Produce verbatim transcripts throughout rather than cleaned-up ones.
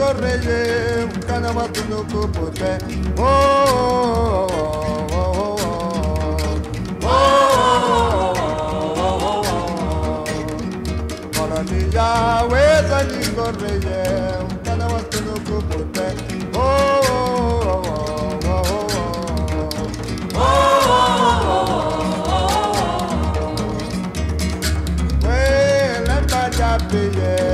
correye, un canamato no copote. Oh, oh, oh, oh, oh, oh. Kolonial, weza ni correye, un canamato no copote. Oh, oh, oh, oh, oh, oh. Well, I'm not happy.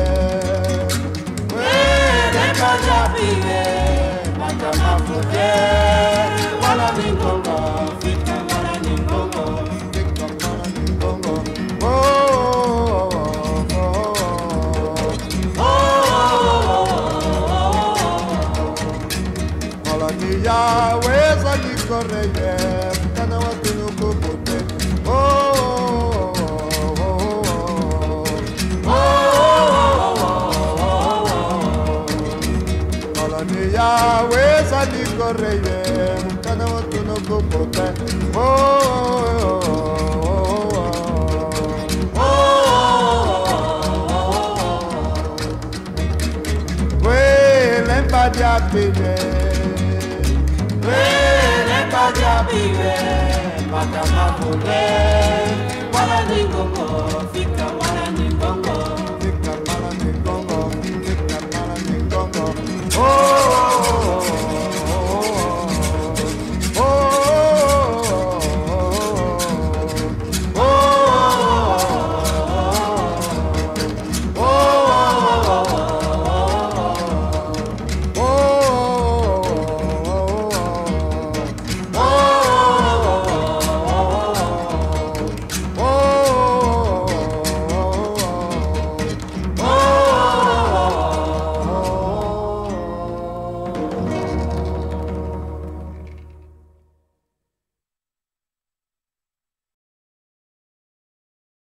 Wala ningongo, fika wala ningongo, fika wala ningongo. Oh, oh, oh, oh. Kolonial, weza ni correye, kana watu nukupote. Oh, oh, oh, oh. Kolonial, weza ni correye, kana watu nukupote. Oh, oh, oh. Well, empadia pide, well, empadia pide, matama pode. Wala ningongo, fika wala ningongo, Fika wala ningongo, fika wala ningongo. Oh.